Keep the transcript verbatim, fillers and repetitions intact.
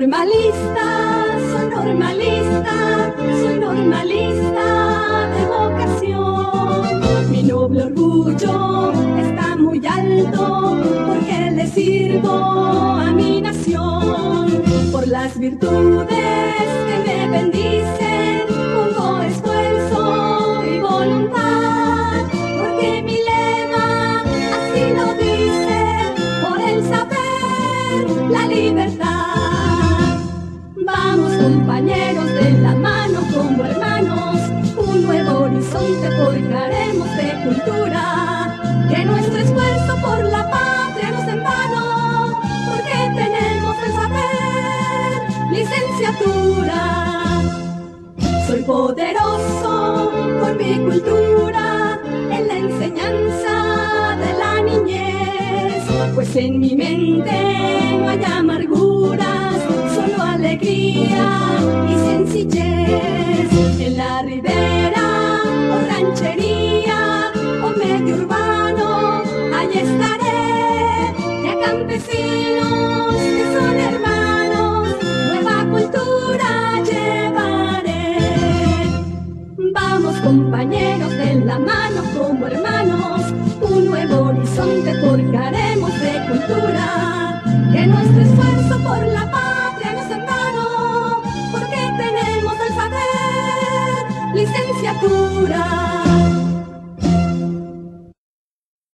normalista, soy normalista, soy normalista de vocación. Mi noble orgullo está muy alto porque le sirvo a mi nación. Por las virtudes que me bendicen, pongo esfuerzo y voluntad, porque mi lema así lo dice, por el saber, la libertad. Vamos compañeros, de la mano como hermanos, un nuevo horizonte forjaremos de cultura, que nuestro esfuerzo por la patria no es en vano, porque tenemos el saber, licenciatura. Soy poderoso por mi cultura, en la enseñanza de la niñez, pues en mi mente no hay amarguras, solo alegría